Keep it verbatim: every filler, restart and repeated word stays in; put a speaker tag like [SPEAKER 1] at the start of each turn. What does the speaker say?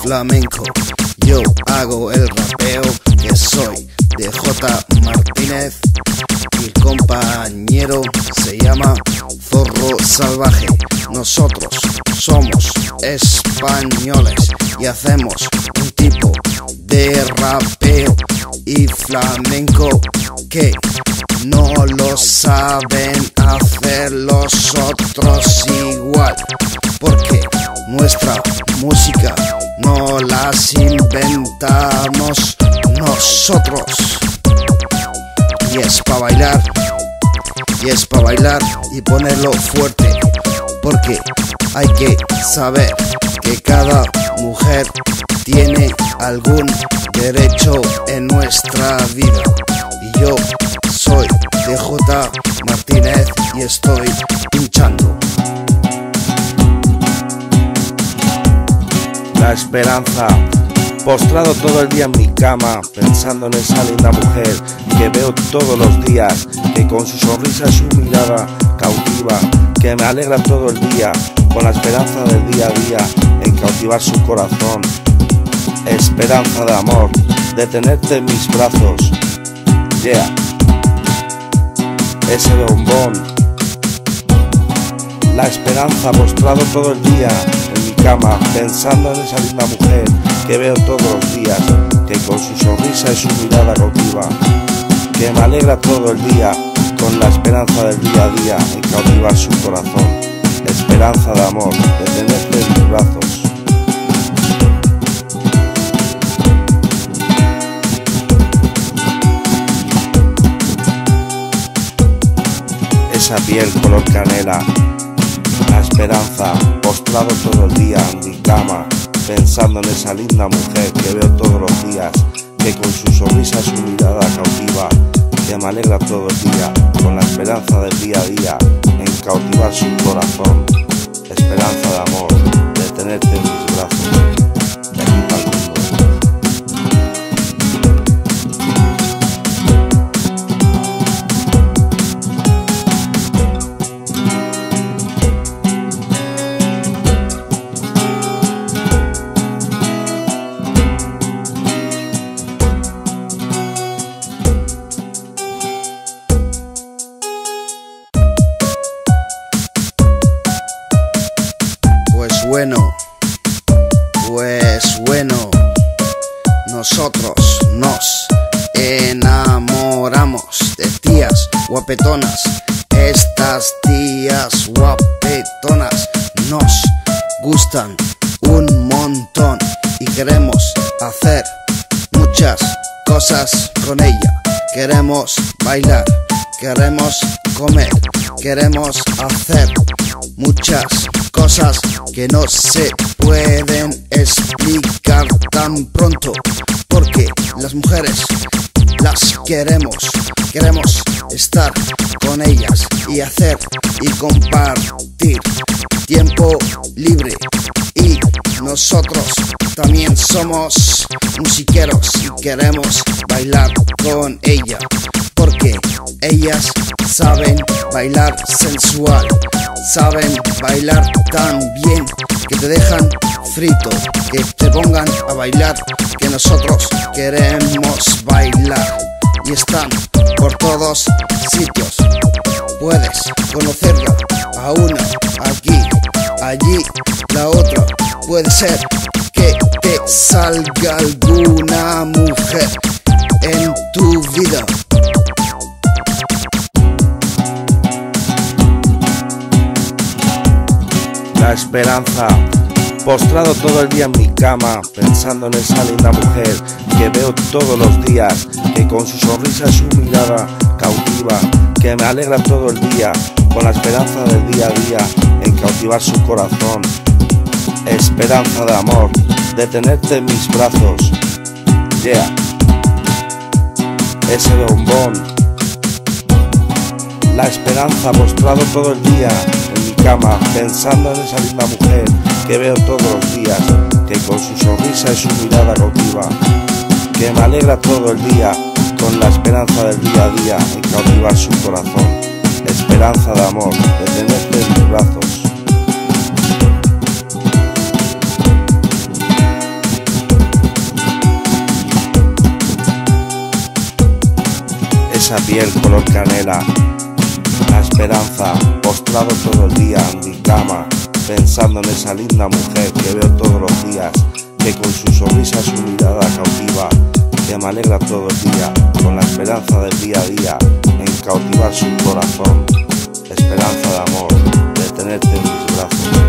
[SPEAKER 1] flamenco. Yo hago el rapeo, que soy D J Martínez, y el compañero se llama Zorro Salvaje. Nosotros somos españoles y hacemos un tipo de rapeo y flamenco que no lo saben hacer los otros igual, porque nuestra música no las inventamos nosotros. Y es pa' bailar, y es pa' bailar y ponerlo fuerte, porque hay que saber que cada mujer tiene algún derecho en nuestra vida. Y yo soy D J Martínez y estoy pinchando.
[SPEAKER 2] La esperanza, postrado todo el día en mi cama, pensando en esa linda mujer que veo todos los días, que con su sonrisa y su mirada cautiva, que me alegra todo el día, con la esperanza del día a día en cautivar su corazón. Esperanza de amor, de tenerte en mis brazos. Yeah. Ese bombón. La esperanza, postrado todo el día en mi cama, pensando en esa linda mujer que veo todos los días, que con su sonrisa y su mirada cautiva, que me alegra todo el día, con la esperanza del día a día en cautivar su corazón. Esperanza de amor, de tenerte en mis brazos. Esa piel color canela. La esperanza, postrado todo el día en mi cama, pensando en esa linda mujer que veo todos los días, que con su sonrisa y su mirada cautiva, que me alegra todo el día, con la esperanza del día a día en cautivar su corazón. Esperanza de amor, de tenerte en mis brazos, de aquí para el mundo.
[SPEAKER 1] Pues bueno, pues bueno, nosotros nos enamoramos de tías guapetonas. Estas tías guapetonas nos gustan un montón y queremos hacer muchas cosas con ella. Queremos bailar, queremos comer, queremos hacer muchas cosas que no se pueden explicar tan pronto, porque las mujeres las queremos, queremos estar con ellas y hacer y compartir tiempo libre. Y nosotros también somos musiqueros y queremos bailar con ella, porque ellas saben bailar sensual, saben bailar tan bien que te dejan frito, que te pongan a bailar, que nosotros queremos bailar. Y están por todos sitios, puedes conocerla a una aquí, allí, la otra. Puede ser que te salga alguna mujer en tu vida.
[SPEAKER 2] La esperanza, postrado todo el día en mi cama, pensando en esa linda mujer que veo todos los días, que con su sonrisa y su mirada cautiva, que me alegra todo el día, con la esperanza del día a día en cautivar su corazón. Esperanza de amor, de tenerte en mis brazos. Yeah. Ese bombón. La esperanza, postrado todo el día en mi cama, pensando en esa linda mujer que veo todos los días, que con su sonrisa y su mirada cautiva, que me alegra todo el día, con la esperanza del día a día en cautivar su corazón. Esperanza de amor, de tenerte en mis brazos. esa piel color canela, la esperanza, postrado todo el día en mi cama, pensando en esa linda mujer que veo todos los días, que con su sonrisa, su mirada cautiva, que me alegra todo el día, con la esperanza del día a día, en cautivar su corazón, esperanza de amor, de tenerte en mis brazos.